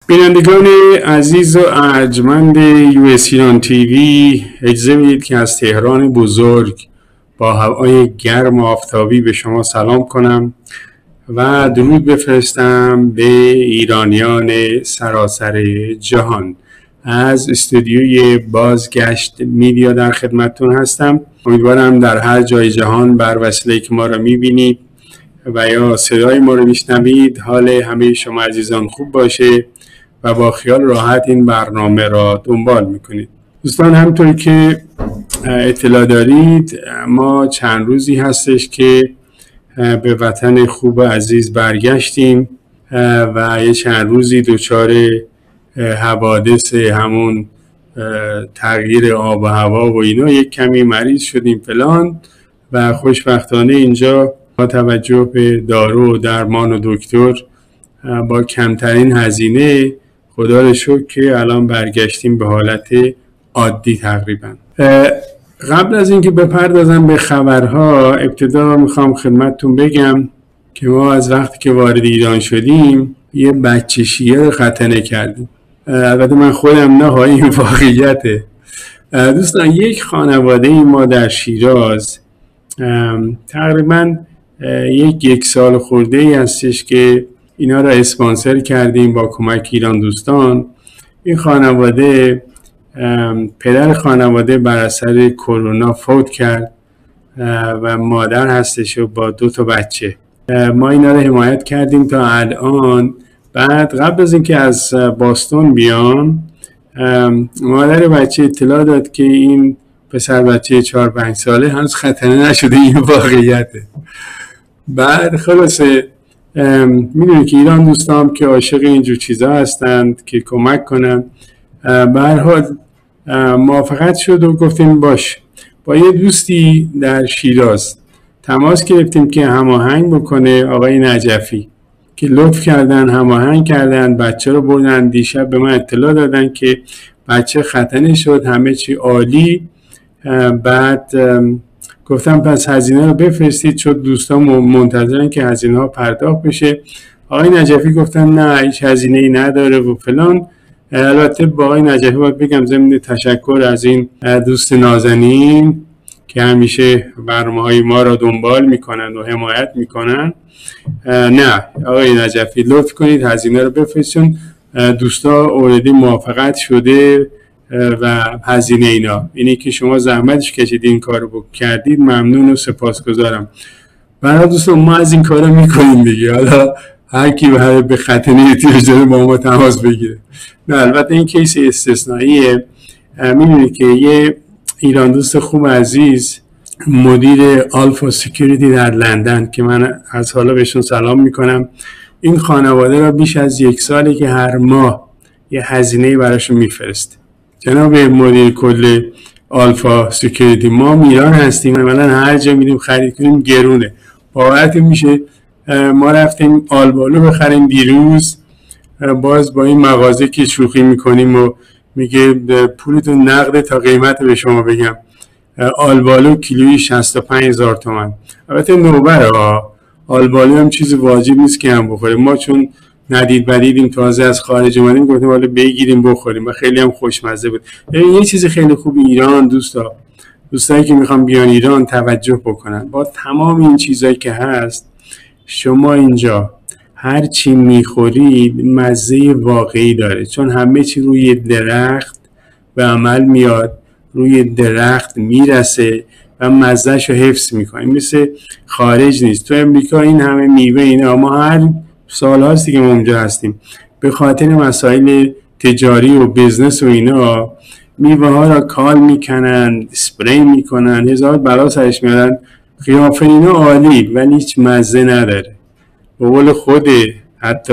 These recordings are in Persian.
بینندگان عزیز و ارجمند US ایران تیوی، اجازه بدید که از تهران بزرگ با هوای گرم و آفتابی به شما سلام کنم و درود بفرستم به ایرانیان سراسر جهان. از استودیوی بازگشت میدیا در خدمتتون هستم. امیدوارم در هر جای جهان بر وسیله که ما را میبینید و یا صدای ما را میشنوید حال همه شما عزیزان خوب باشه و با خیال راحت این برنامه را دنبال میکنید. دوستان، همطور که اطلاع دارید ما چند روزی هستش که به وطن خوب عزیز برگشتیم و یه چند روزی دچار حوادث همون تغییر آب و هوا و اینا یک کمی مریض شدیم فلان و خوشبختانه اینجا با توجه به دارو و درمان و دکتر با کمترین هزینه خدا رو شکر که الان برگشتیم به حالت عادی تقریبا. قبل از اینکه بپردازم به خبرها، ابتدا میخوام خدمتتون بگم که ما از وقتی که وارد ایران شدیم یه بچه شیعه رو ختنه کردیم. البته من خودم نه، این واقعیته. دوستان، یک خانواده ما در شیراز تقریبا یک سال خورده ای هستش که اینا را اسپانسر کردیم با کمک ایران دوستان. این خانواده، پدر خانواده بر اثر کرونا فوت کرد و مادر هستش و با 2 بچه. ما اینا را حمایت کردیم تا الان. بعد قبل از اینکه از باستون بیام، مادر بچه اطلاع داد که این پسر بچه 4-5 ساله هنوز ختنه نشده. این واقعیته. بعد خلاصه میدونی که ایران دوستان که عاشق اینجور چیزا هستند که کمک کنن. به هر حال موافقت شد و گفتیم باش. با یه دوستی در شیراز تماس گرفتیم که هماهنگ بکنه، آقای نجفی، که لطف کردن هماهنگ کردن، بچه رو بردن. دیشب به من اطلاع دادن که بچه ختنه شد، همه چی عالی. بعد گفتم پس هزینه رو بفرستید، چون دوستان منتظرن که هزینه ها پرداخت بشه. آقای نجفی گفتن نه، هیچ هزینه ای نداره و فلان. البته با آقای نجفی باید بگم ضمن تشکر از این دوست نازنین که همیشه برنامه‌های ما را دنبال میکنن و حمایت میکنن، نه آقای نجفی لطف کنید هزینه رو بفرستون. دوستا اوردی موافقت شده و هزینه اینا، اینی که شما زحمتش کشید این کارو کردید، ممنون و سپاسگزارم. برای دوستان ما از این کارا میکنیم دیگه. حالا هر کی به ختنه احتیاج داره با ما تماس بگیره. نه، البته این کیس استثنائیه. میدونید که یه ایران دوست خوب عزیز، مدیر آلفا سکیوریتی در لندن، که من از حالا بهشون سلام میکنم، این خانواده را بیش از 1 ساله که هر ماه یه هزینه براشون میفرسته. جناب مدیر کل آلفا سکیوریتی، ما ایران هستیم، عملاً هر جا میریم خرید کنیم گرونه. باورتون میشه ما رفتیم آلبالو بخریم دیروز، باز با این مغازه که شوخی میکنیم و میگه پولتون نقده تا قیمت به شما بگم، آلبالو کیلویی 65,000 تومان. البته نوبره ها، آلبالو هم چیز واجب نیست که هم بخوریم. ما چون ندید بدیدیم، تازه از خارج اومدیم، گفتیم حالا بگیریم بخوریم و خیلی هم خوشمزه بود. یه چیز خیلی خوب ایران دوستایی که میخوام بیان ایران توجه بکنن. با تمام این چیزایی که هست، شما اینجا هر چی میخورید مزه واقعی داره، چون همه چی روی درخت به عمل میاد، روی درخت میرسه و مزهشو حفظ میکنه. مثل خارج نیست. تو امریکا این همه میوه اینا، ما هر سال هاستی که ما اونجا هستیم به خاطر مسائل تجاری و بزنس و اینا میوه ها را کال میکنن، اسپری میکنن، هزار بلا سرش میارن. قیافه اینا عالی ولی هیچ مزه نداره. به قول خود حتی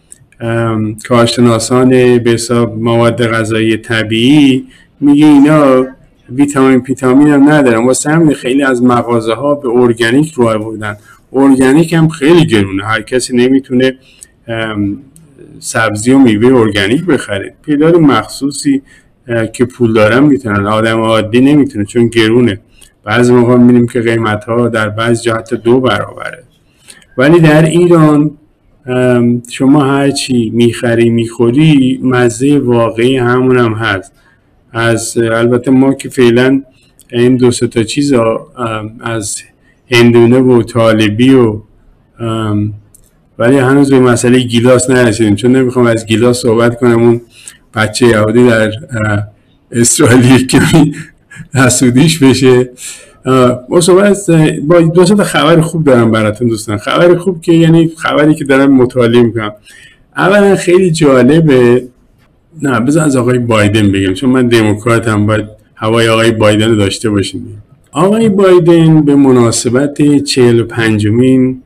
کارشناسان به حساب مواد غذایی طبیعی میگه اینا ویتامین هم ندارن. واسه همین خیلی از مغازه ها به ارگانیک رو آوردن. ارگانیک هم خیلی گرونه، هر کسی نمیتونه سبزی و میوه ارگانیک بخره. پیدار مخصوصی که پول دارن میتونن، آدم عادی نمیتونه چون گرونه. بعضی موقع میبینیم که قیمت ها در بعض جا حتی 2 برابره. ولی در ایران شما هرچی میخری میخوری مزه واقعی همون هم هست. البته ما که فعلا این دو سه تا چیز از هندونه و طالبی و ولی هنوز به مسئله گیلاس نرسیدیم، چون نمیخوام از گیلاس صحبت کنم. اون بچه یهودی در اسرائیل کمی حسودیش بشه. با دو تا خبر خوب دارم براتون دوستان. خبر خوب که یعنی خبری که دارم مطالعه میکنم. اولا خیلی جالبه، نه بذار از آقای بایدن بگم، چون من دموکراتم، باید هوای آقای بایدن رو داشته باشیم. آقای بایدن به مناسبت 45مین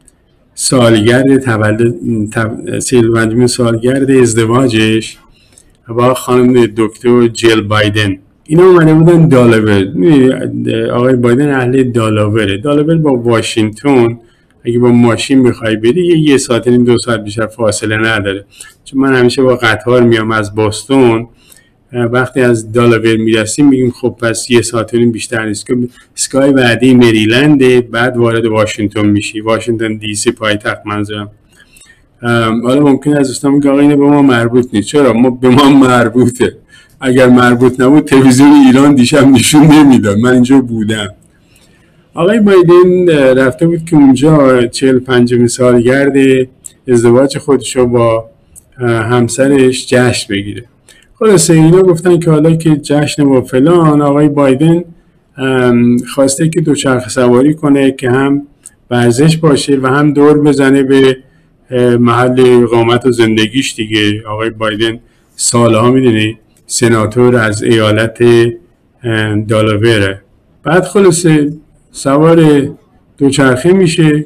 سالگرد ازدواجش با خانم دکتر جیل بایدن، اینا اومده بودن دالاور. آقای بایدن اهل دالاوره. دالاور با واشنگتن اگه با ماشین بخوای بری یه ساعت و نیم 2 ساعت بیشتر فاصله نداره، چون من همیشه با قطار میام از بوستون. وقتی از دالاور میرسیم میگیم خب پس 1 ساعت و نیم بیشتر نیست که اسکای بعدی مریلنده، بعد وارد واشنگتن میشی، واشنگتن دی سی پایتخت منظورم. حالا ممکن است دوستان بگن آقا اینه به ما مربوط نیست. چرا؟ به ما مربوطه. اگر مربوط نبود تلویزیون ایران دیشب نشون نمیداد، من اینجا بودم. آقای بایدن رفته بود که اونجا 45مین سالگرد ازدواج خودشو با همسرش جشن بگیره. خلاصه اینا گفتن که حالا که جشن و فلان، آقای بایدن خواسته که دوچرخه سواری کنه که هم ورزش باشه و هم دور بزنه به محل اقامت و زندگیش دیگه. آقای بایدن سالها میدونی سناتور از ایالت دالاوره. بعد خلاصه سوار دوچرخه میشه.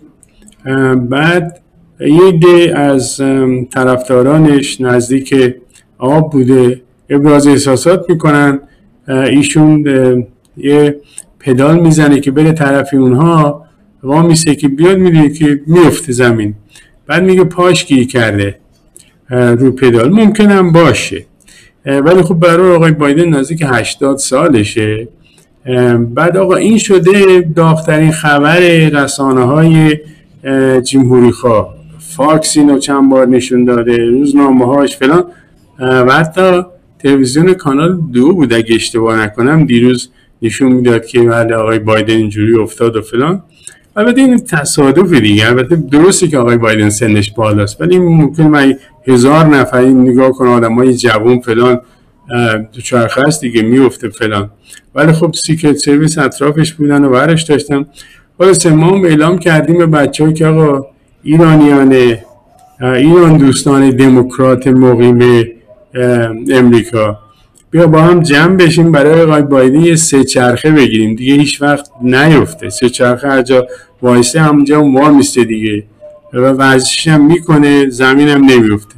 بعد یه عده از طرفدارانش نزدیک آب بوده ابراز احساسات میکنن. ایشون یه پدال میزنه که بره طرفی اونها، وامیسه که بیاد، میدونه که میفته زمین. بعد میگه پاش گیر کرده رو پدال. ممکنم باشه، ولی خب برای آقای بایدن نزدیک 80 سالشه. بعد آقا این شده داغ‌ترین خبر رسانه‌های جمهوری‌خواه. فاکس اینو چند بار نشون داده، روزنامه‌هاش فلان، و حتی تلویزیون کانال 2 بود اگه اشتباه نکنم دیروز نشون میداد که بله آقای بایدن اینجوری افتاد و فلان. البته این تصادف دیگه. البته درسته که آقای بایدن سنش بالاست، ولی ممکن من 1000 نفر این نگاه کنه آدمای جوان فلان دوچرخه است دیگه میفته فلان، ولی خب سیکرت سرویس اطرافش بودن و برش داشتن. خلاص ما اعلام کردیم به بچه‌ها که آقا ایران دوستان دموکرات مقیم امریکا، بیا با هم جمع بشیم برای آقای بایدن یه 3 چرخه بگیریم دیگه، هیچ وقت نیفته. 3 چرخه هر جا وایسته همونجا وار میسته دیگه و ورزشش هم میکنه، زمین هم نمیفته.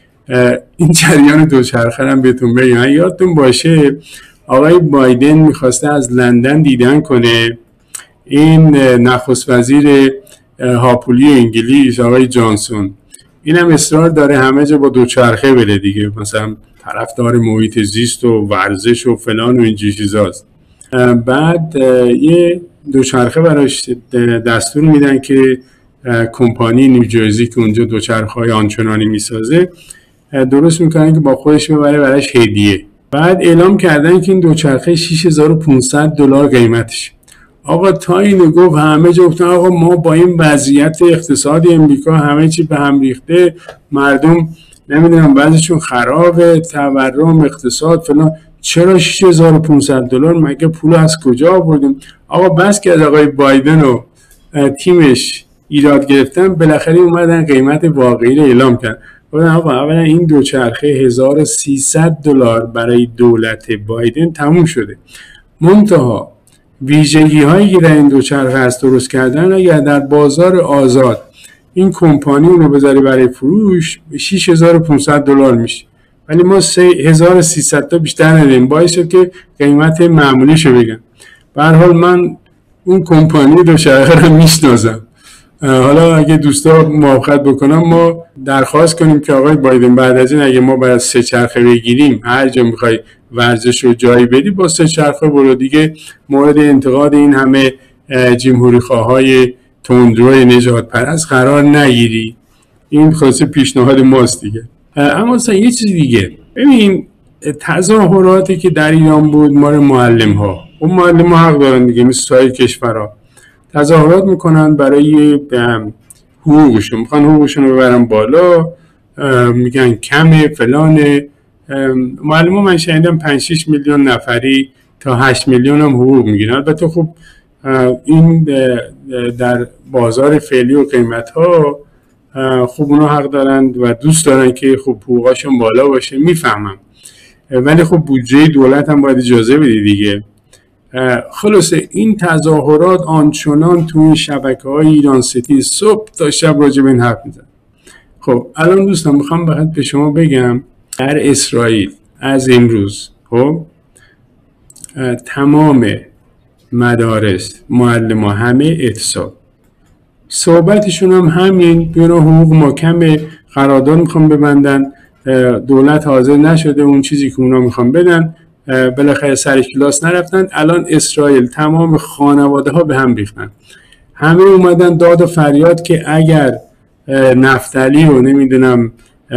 این جریان دوچرخه هم بهتون بگم. یادتون باشه آقای بایدن میخواسته از لندن دیدن کنه این نخست وزیر هاپولی انگلیس آقای جانسون. اینم اصرار داره همه جا با دوچرخه بره دیگه، مثلا طرفدار محیط زیست و ورزش و فلان و اینجور چیزاست. بعد یه دوچرخه براش دستور میدن که کمپانی نیوجرسی که اونجا دوچرخه‌های آنچنانی میسازه درست میکنن که با خودش ببره براش هدیه. بعد اعلام کردن که این دوچرخه $6500 قیمتش. آقا تا اینو گفت همه جا گفتن آقا ما با این وضعیت اقتصادی امریکا همه چی به هم ریخته، مردم نمیدونم بعضیشون خرابه، تورم، اقتصاد فلان، چرا $6500؟ مگه پول از کجا آوردیم؟ آقا بس که از آقای بایدن و تیمش ایراد گرفتن، بالاخره اومدن قیمت واقعی رو اعلام کردن. آقا اولا این دوچرخه $1300 برای دولت بایدن تموم شده. منتها ویژگی هایی که در این دوچرخه هست درست کردن، اگر در بازار آزاد این کمپانی اونو بذاره برای فروش $6500 میشه، ولی ما 1300 تا بیشتر نداریم. باعث شد که قیمت معمولیشو بگم. به هر حال من اون کمپانی دوچرخه رو میشناسم. حالا اگه دوستا موافقت بکنم ما درخواست کنیم که آقای بایدن بعد از این اگه ما باید 3 چرخه بگیریم، هر جا میخوای ورزش رو جایی بدی با 3 چرخه برو دیگه، مورد انتقاد این همه جمهوری خواهای تندروی نجات پرست قرار نگیری. این خلاصه پیشنهاد ماست دیگه. اما مثلا یه چیز دیگه، ببین تظاهراتی که در ایران بود مال معلم ها، اون معلم ها حق دارن دیگه مثل سایر کشورها تظاهرات میکنن برای حقوقشون، میخوان حقوقشون رو ببرن بالا، میگن کمه فلانه. معلم ها من شنیدم 5-6 میلیون نفری تا 8 میلیون هم حقوق میگیرن. البته خب این در بازار فعلی و قیمت ها خب اونا حق دارن و دوست دارن که خب حقوقاشون بالا باشه، میفهمم، ولی خب بودجه دولت هم باید اجازه بده دیگه. خلاصه این تظاهرات آنچنان تو این شبکه‌های ایران سیتی صبح تا شب راجع به این حرف میزنن. خب الان دوستان میخوام فقط به شما بگم در اسرائیل از امروز خب تمام مدارس معلمان همه اعتصاب، صحبتشون هم همین، بیان حقوق ما کمه، قرارداد میخوام ببندن، دولت حاضر نشده اون چیزی که اونا میخوام بدن، بالاخره سر کلاس نرفتن. الان اسرائیل تمام خانواده ها به هم ریختن، همه اومدن داد و فریاد که اگر نفتالی و نمیدونم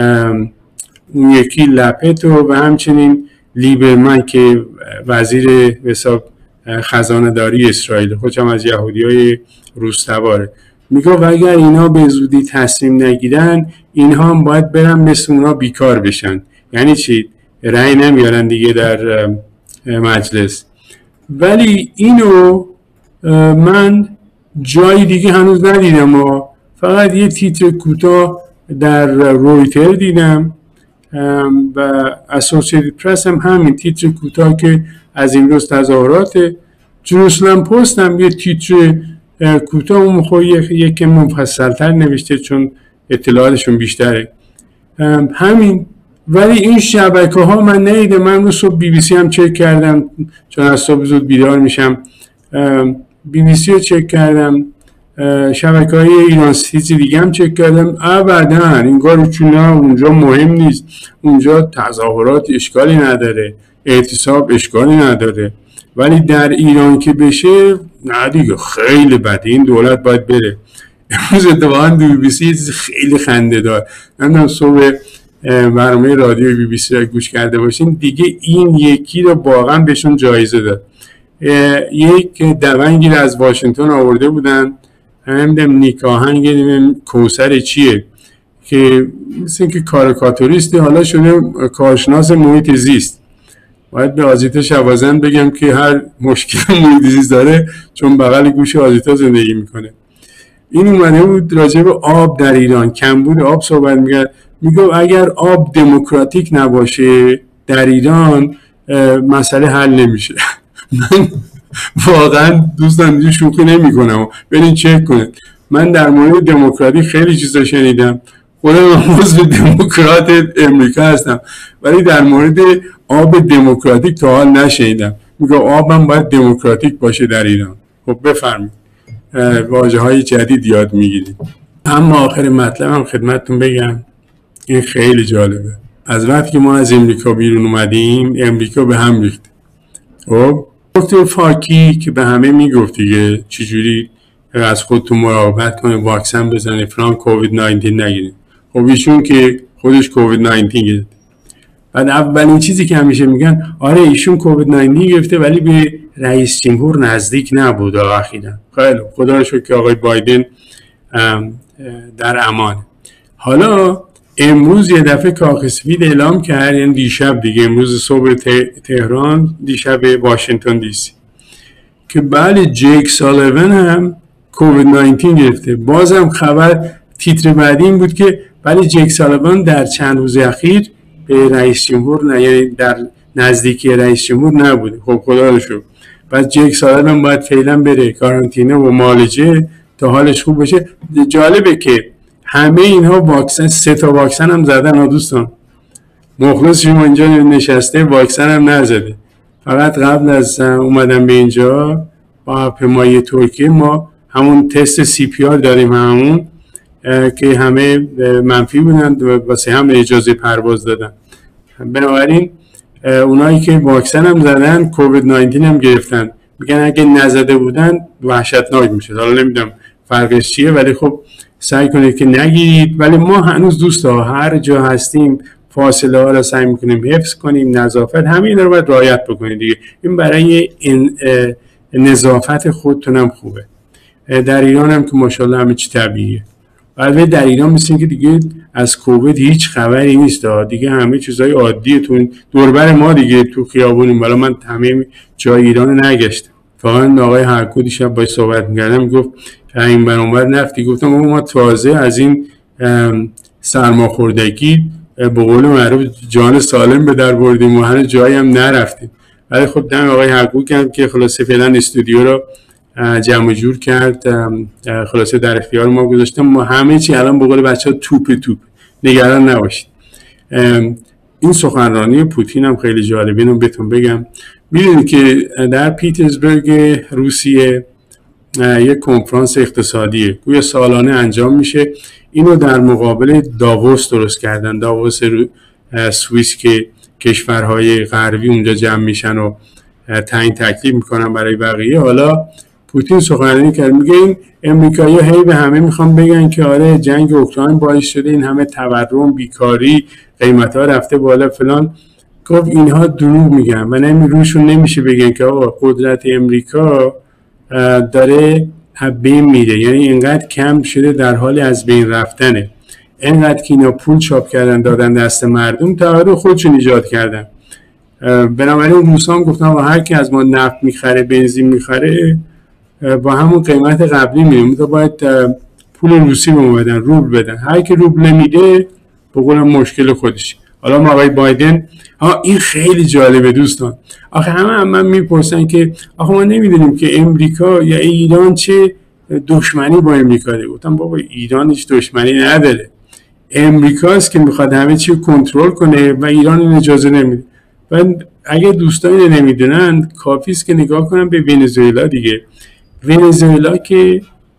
اون یکی لپت و همچنین لیبرمن که وزیر حساب خزانه داری اسرائیل خودشم از یهودی های روس‌تباره، میگه و اگر اینا به زودی تصمیم نگیرن اینها هم باید برن مثل اونا بیکار بشن. یعنی چی؟ رأی نمیارن دیگه در مجلس. ولی اینو من جای دیگه هنوز ندیدم، فقط یه تیتر کوتاه در رویتر دیدم و اسوسییتد پرس هم همین تیتر کوتاه که از این روز تظاهرات، جروسلم پست هم یه تیتر کوتاه اون خود یکم مفصل‌تر نوشته چون اطلاعاتشون بیشتره همین. ولی این شبکه ها من ندیدم. من رو صبح بی بی سی هم چک کردم چون از صبح زود بیدار میشم، بی بی سی رو چک کردم، شبکه های ایران سیتی دیگه هم چک کردم، ابدا این کارو چون اونجا مهم نیست، اونجا تظاهرات اشکالی نداره، اعتصاب اشکالی نداره، ولی در ایران که بشه نه دیگه خیلی بده، این دولت باید بره. امروز اتفاقا بی بی سی خیلی خنده دار، من صبح برنامه رادیو بی بی سی را گوش کرده باشین دیگه، این یکی رو واقعا بهشون جایزه داد. یک دونگی رو از واشنگتن آورده بودن، همدم نیکاهنگ کوثر چیه که مثل اینکه کاریکاتوریستی، حالا شده کارشناس محیط زیست. باید به آزیتا شوازن بگم که هر مشکل محیط زیست داره چون بغل گوش آزیتا زندگی میکنه. این اومده بود راجع به آب در ایران، کمبود آب صحبت میگه اگر آب دموکراتیک نباشه در ایران مسئله حل نمیشه. من واقعا دوستان اینجا شوخی نمی کنم، برین چک کنید. من در مورد دموکراتی خیلی چیزا شنیدم، خودم عضو دموکرات امریکا هستم، ولی در مورد آب دموکراتیک تا حال نشنیدم. میگه آبم باید دموکراتیک باشه در ایران. خب بفرمایید، واژه‌های جدید یاد میگیرید. اما آخر مطلبم خدمتتون بگم این خیلی جالبه. از وقتی که ما از امریکا بیرون اومدیم امریکا به هم ریخت. خب دکتر فاکی که به همه میگفت دیگه چجوری از خودتون مراقبت کنید، واکسن بزنید، فلان، کووید 19 نگیرید. خب ایشون که خودش کووید 19 گرفت. بعد اولین چیزی که همیشه میگن آره ایشون کووید 19 گرفته ولی به رئیس جمهور نزدیک نبود اخیراً. خیلی خدا رو شکر که آقای بایدن در امان. حالا امروز یه دفعه کاخ سفید اعلام کرد، یعنی دیشب دیگه، امروز صبح تهران، دیشب واشنگتن دی سی، که بله جیک سالیوان هم کووید 19 گرفته. بازم خبر تیتر بعدی این بود که بله جیک سالیوان در چند روز اخیر به رئیس جمهور یعنی در نزدیکی رئیس جمهور نبوده. خب خدا رو شکر. بعد جیک سالیوان باید فعلا بره کارانتینه و معالجه تا حالش خوب بشه. جالبه که همه اینها واکسن، 3 تا واکسن هم زدن ها دوستان. مخلص شما اینجا نشسته واکسن هم نزده. فقط قبل از اومدن به اینجا با هواپیمای ترکیه ما همون تست سی پی آر داریم، همون که همه منفی بودن و واسه هم اجازه پرواز دادن. بنابراین اونایی که واکسن هم زدن کووید 19 هم گرفتن. میگن اگه نزده بودن وحشتناک میشه. حالا نمیدونم فرقش چیه، ولی خب سعی کنید که نگیرید. ولی ما هنوز دوستا هر جا هستیم فاصله ها رو سعی میکنیم حفظ کنیم، نظافت، همین رو باید رعایت بکنید دیگه. این برای نظافت خودتون هم خوبه. در ایران هم که ماشاءالله همه چی طبیعیه. البته در ایران مثل که دیگه از کووید هیچ خبری نیست دیگه، همه چیزای عادیه تو دوربر ما دیگه، تو خیابونیم. بالا من همه جای ایران نگشتم. فقط آقای حقو دیشب باید صحبت می‌کردم، گفت این برانور نفتی. گفتم ما تازه از این سرماخوردگی به قول معروف جان سالم به در بردیم و هنوز جایی هم نرفتیم. ولی خب دم آقای حقو کرد که خلاصه فعلا استودیو رو جمع جور کرد، خلاصه در اختیار ما گذاشتم. ما همه چی الان به قول بچه‌ها توپ نگران نباشید. این سخنرانی پوتین هم خیلی جالبه، اینو بهتون بگم. میدونید که در پیترزبورگ روسیه یک کنفرانس اقتصادیه گویا سالانه انجام میشه. اینو در مقابل داووس درست کردن، داووس سوئیس که کشورهای غربی اونجا جمع میشن و تعیین تکلیف میکنن برای بقیه. حالا پوتین سخنرانی کرد، میگه این امریکایی‌ها هی به همه میخوان بگن که آره جنگ اوکراین باعث شده این همه تورم، بیکاری، قیمت‌ها رفته بالا فلان. گفت اینها دروغ میگن و روشون نمیشه بگن که آقا قدرت امریکا داره بین میره، یعنی اینقدر کم شده در حال از بین رفتنه. اینقدر که اینا پول چاپ کردن دادن دست مردم، تورم خودشون ایجاد کردن. بنابراین روسا هم گفتن هر کی از ما نفت میخره، بنزین میخره، با همون قیمت قبلی میره، تو باید پول روسی به ما بدن، روبل بدن. هر کی روبل نمیده به قول مشکل خودش. حالا ما آقای بایدن این خیلی جالبه دوستان. آخه همه من میپرسن که آخه ما نمیدونیم که امریکا یا ایران چه دشمنی با امریکا داره. گفتم بابا ایران هیچ دشمنی نداره، امریکاست که میخواد همه چی کنترل کنه و ایران این اجازه نمیده. و اگه دوستان نمیدونن کافی است که نگاه کنن به ونزوئلا دیگه. ونزوئلا که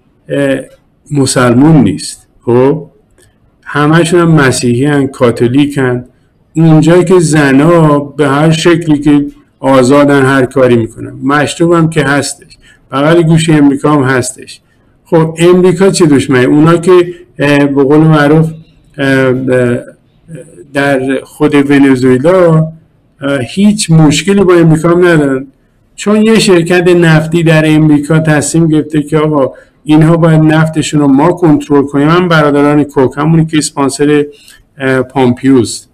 مسلمون نیست، خب همه‌شون هم مسیحی هن، کاتولیک هن. اونجایی که زنا به هر شکلی که آزادن هر کاری میکنن، مشروب هم که هستش، بغل گوش امریکا هم هستش. خب امریکا چه دشمنی؟ اونا که به قول معروف در خود ونزوئلا هیچ مشکلی با امریکا هم ندارن، چون یه شرکت نفتی در امریکا تصمیم گرفته که آقا اینها باید نفتشون رو ما کنترل کنیم. من برادران کوک، همونی که اسپانسر پامپیوس.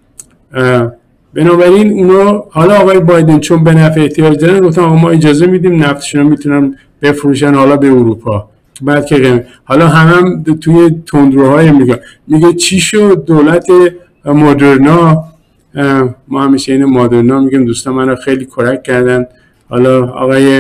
بنابراین اونا حالا آقای بایدن چون به نفع احتیاج دارن گفتن ما اجازه میدیم نفتشون رو میتونن بفروشن حالا به اروپا. بعد که حالا هم توی تندروهای میگه چی شد دولت مدرنا، ما همیشه این مدرنا میگیم، دوستان من رو خیلی کرک کردن. حالا آقای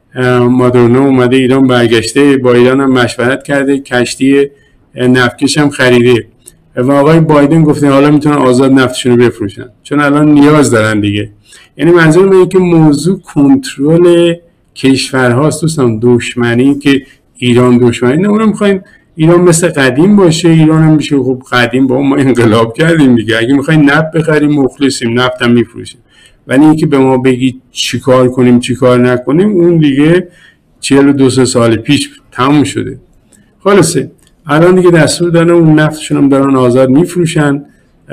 مدرنا اومده ایران، برگشته با ایران هم مشورت کرده، کشتی نفتکش هم خریده و آقای بایدن گفته حالا میتونن آزاد نفتشون رو بفروشن چون الان نیاز دارن دیگه. یعنی منظور اینه که موضوع کنترل کشورهاست دوستان. دشمنی که ایران دشمنی نه، اونم میخواین ایران مثل قدیم باشه. ایران هم میشه خب قدیم با ما انقلاب کردیم دیگه. اگه میخواین نفت بخریم مخلصیم، نفت هم میفروشیم. ولی اینکه به ما بگید چیکار کنیم چیکار نکنیم، اون دیگه 42 سال پیش تموم شده. خلاصه الان دیگه دستور دارن اون نفتشون هم دارن آزاد میفروشن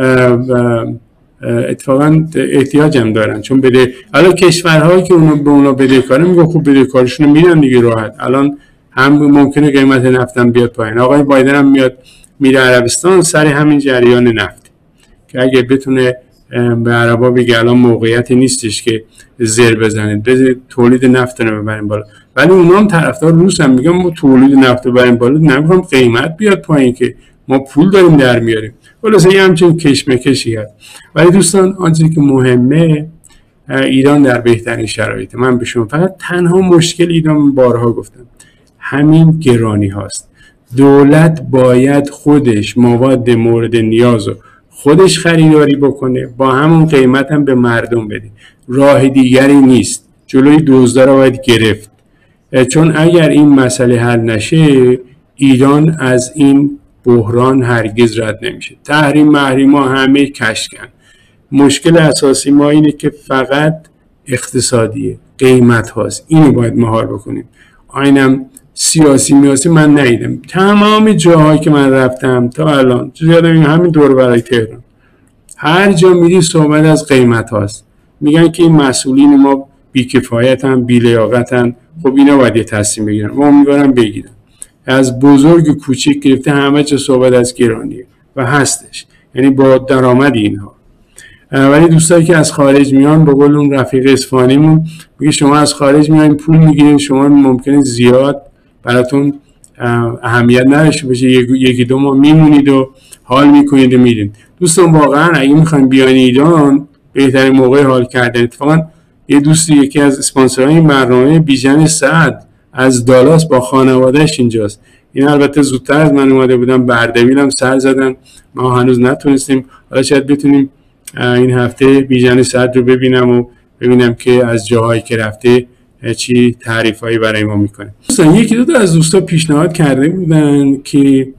و اتفاقا احتیاج هم دارن چون بده. الان کشورهایی که به اونا بدهکاره میگه خب بدهکاریشون رو میدن دیگه راحت. الان هم ممکنه قیمت نفت هم بیاد پایین. آقای بایدن هم میاد میره عربستان سر همین جریان نفت که اگه بتونه به عربا بگه الان موقعیتی نیستش که زر بزنید، بذارید تولید نفت رو ببریم بالا. ولی اونا هم طرفدار روس هم میگن ما تولید نفت رو ببریم بالا، نمیخوام قیمت بیاد پایین که ما پول داریم در میاریم. خلاصه یه همچین کشمکشی هست. ولی دوستان آنچه که مهمه، ایران در بهترین شرایط. من به شما فقط تنها مشکل ایران بارها گفتم همین گرانی هاست. دولت باید خودش مواد مورد نیاز رو خودش خریداری بکنه، با همون قیمت هم به مردم بده. راه دیگری نیست. جلوی دزدا رو باید گرفت. چون اگر این مسئله حل نشه ایران از این بحران هرگز رد نمیشه. تحریم ها همه کشکن. مشکل اساسی ما اینه که فقط اقتصادیه، قیمت هاست. اینو باید مهار بکنیم. اینم سیاسی میاسی من ندیدم. تمام جاهایی که من رفتم تا الان، یادم همین دور برای تهران، هر جا میری صحبت از قیمت هاست. میگن که این مسئولین ما بیکفایتن، بیلیاقتن. خب اینا باید یه تصمیم بگیرن و امیدوارم بگیرن. از بزرگ و کوچیک گرفته همه جا صحبت از گرانیه و هستش، یعنی با درآمد اینها. ولی دوستایی که از خارج میان، به قول اون رفیق اصفهانیمون میگه شما از خارج میایین پول میگیرین، شما ممکنه زیاد براتون اهمیت نداشته باشه، یکی دو ماه میمونید و حال میکنید و میرین. دوستان واقعا اگه میخواین بیاین ایران، بهترین موقع حال کردن. اتفاقا یه دوستی، یکی از اسپانسرهای این برنامه، بیژن سعد از دالاس با خانوادهش اینجاست. این البته زودتر از من اومده بودن، بردبیلم سر زدن، ما هنوز نتونستیم. حالا شاید بتونیم این هفته بیژن سعد رو ببینم که از جاهایی که رفته چی تعریفایی برای ما میکنه. دوستان یکی دو تا از دوستا پیشنهاد کرده بودن که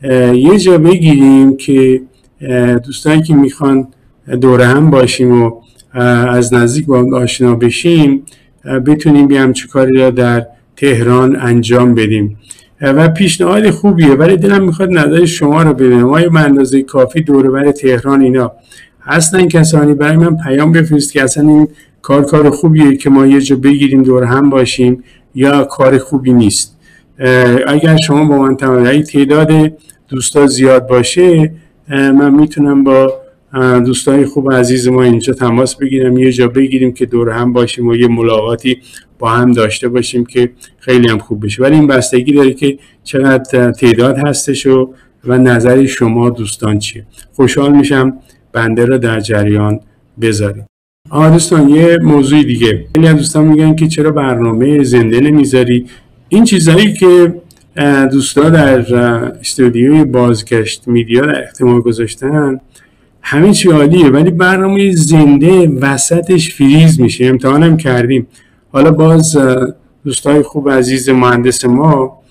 یه جا بگیریم که دوستانی که میخوان دوره هم باشیم و از نزدیک با آشنا بشیم بتونیم بیام چه کاری را در تهران انجام بدیم و پیشنهاد خوبیه. ولی دلم میخواد نظر شما رو بدونم. آیا به اندازه کافی دوره بر تهران اینا هستن کسانی؟ برای من پیام بفرست که اصلا این کار خوبیه که ما یه جا بگیریم دور هم باشیم یا کار خوبی نیست. اگر شما با من تمام تعداد دوستا زیاد باشه، من میتونم با دوستای خوب عزیز ما اینجا تماس بگیرم، یه جا بگیریم که دور هم باشیم و یه ملاقاتی با هم داشته باشیم که خیلی هم خوب بشه. ولی این بستگی داره که چقدر تعداد هستش و نظر شما دوستان چیه. خوشحال میشم بنده را در جریان بذارید. دوستان یه موضوع دیگه، خیلی از دوستان میگن که چرا برنامه زنده نمیذاری. این چیزایی که دوستا در استودیوی بازگشت میدیا در احتمال گذاشتن همین چی عالیه، ولی برنامه زنده وسطش فریز میشه. امتحانم کردیم. حالا باز دوستای خوب عزیز مهندس ما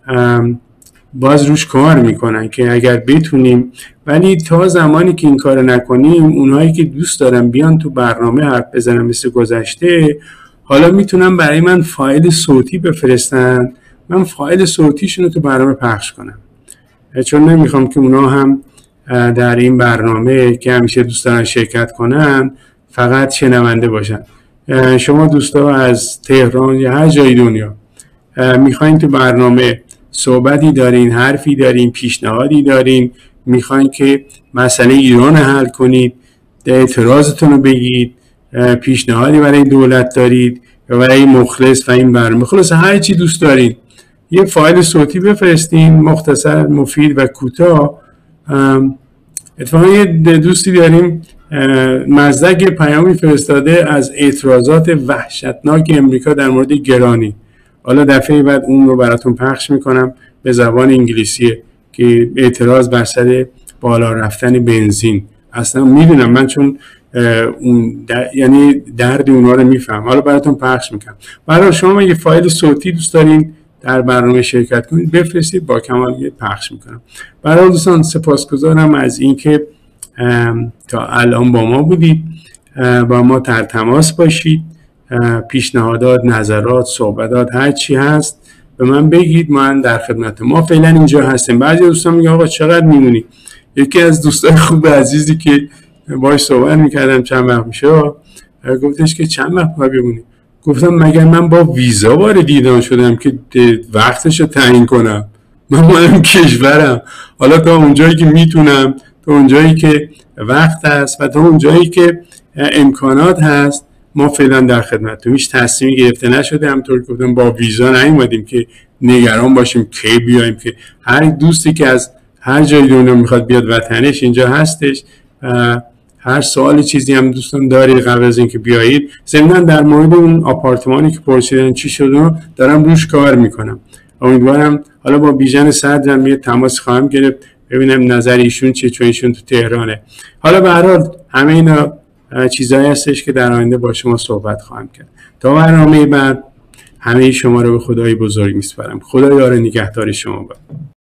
باز روش کار میکنن که اگر بتونیم، ولی تا زمانی که این کار نکنیم، اونهایی که دوست دارن بیان تو برنامه حرف بزنن مثل گذشته، حالا میتونن برای من فایل صوتی بفرستن، من فایل صوتیشون رو تو برنامه پخش کنم، چون نمیخوام که اونا هم در این برنامه که همیشه دوست دارن شرکت کنن فقط شنونده باشن. شما دوستا از تهران یا هر جای دنیا میخواین تو برنامه صحبتی دارین، حرفی دارین، پیشنهادی دارین، میخواین که مسئله ایران حل کنید، اعتراضتون رو بگید، پیشنهادی برای دولت دارید یا برای مخلص و این برنامه، خلاص هر چی دوست دارید، یه فایل صوتی بفرستین، مختصر، مفید و کوتاه. اتفاقا یه دوستی داریم مزدک پیامی فرستاده از اعتراضات وحشتناک امریکا در مورد گرانی. حالا دفعه بعد اون رو براتون پخش میکنم به زبان انگلیسیه که اعتراض بر سر بالا رفتن بنزین. اصلا میدونم من چون یعنی درد اونا رو میفهم، حالا براتون پخش میکنم. برای شما یه فایل صوتی دوست دارین در برنامه شرکت کنید بفرستید، با کمال پخش میکنم. برای دوستان سپاسگزارم از اینکه تا الان با ما بودید، با ما در تماس باشید. پیشنهادات، نظرات، صحبتات، هر چی هست به من بگید، من در خدمت. ما فعلا اینجا هستیم. بعضی دوستان میگن آقا چقدر میمونی؟ یکی از دوستای خوب عزیزی که باهاش صحبت میکردم چند وقت میشه گفتش که چند وقت باید بمونی؟ گفتم مگر من با ویزا وارد ایران شدم که وقتش رو تعیین کنم؟ من مالم کشورم. حالا تا اونجایی که میتونم، تا اونجایی که وقت هست و تا اونجایی که امکانات هست، ما فعلا در خدمتتون. هیچ تصمیمی گرفته نشده. همونطور که گفتم با ویزا نیومدیم که نگران باشیم کی بیایم، که هر دوستی که از هر جای دنیا میخواد بیاد وطنش اینجا هستش. هر سوال چیزی هم دوستان داری قبل از اینکه بیایید. ضمناً در مورد اون آپارتمانی که پرسیدن چی شده دارم روش کار میکنم. امیدوارم حالا با بیژن صدرم یه تماس خواهم گرفت ببینم نظر ایشون چیه، چون ایشون تو تهرانه. حالا به هر حال همه اینا چیزایی هستش که در آینده با شما صحبت خواهم کرد. تا برنامه بعد همه شما رو به خدای بزرگ میسپارم. خدا یار نگهدار شما باد.